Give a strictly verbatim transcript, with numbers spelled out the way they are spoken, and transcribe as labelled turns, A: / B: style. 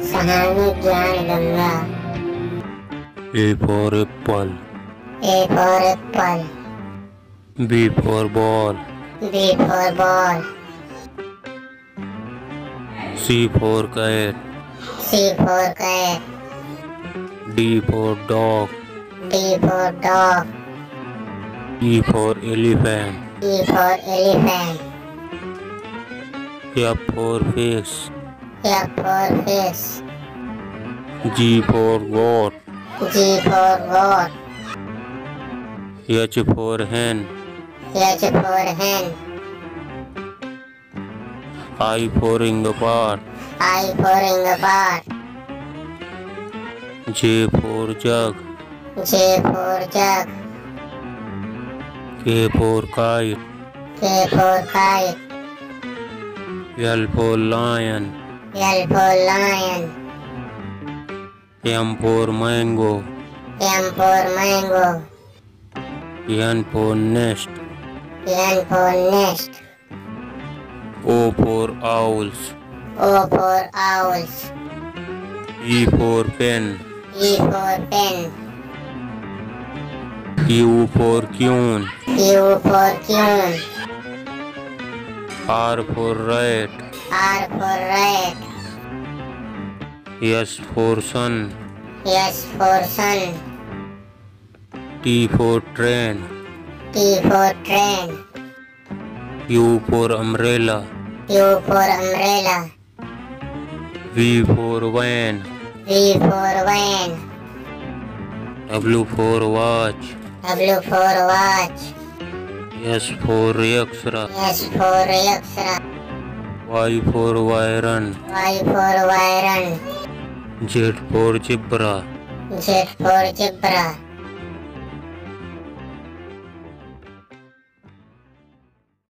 A: सहानी ज्ञान Ganga.
B: A for apple.
A: A for apple.
B: B for ball.
A: B for ball.
B: C for cat.
A: C for cat.
B: D for dog.
A: D for dog.
B: E for elephant.
A: E for elephant.
B: F for fish.
A: F for fish.
B: G for goat.
A: G for goat.
B: H for hen.
A: H for hen.
B: I for inglepot.
A: I for inglepot.
B: J for jug.
A: J for jug.
B: K for kite.
A: K for kite.
B: L for lion.
A: L for lion.
B: M for mango.
A: M for mango.
B: N for nest.
A: N for nest.
B: O for owls.
A: O for owls.
B: P for pen.
A: E for pen.
B: Q for queen.
A: Q for queen.
B: R for rat.
A: R for rat.
B: S for sun.
A: S for sun.
B: T for train.
A: T for train.
B: U for umbrella.
A: U for umbrella.
B: V for van.
A: V for van.
B: W for watch.
A: W for watch.
B: S for Yaksra.
A: S for Yaksra.
B: Y for Vyran.
A: Y for Vyran.
B: Z for zebra.
A: Z for zebra.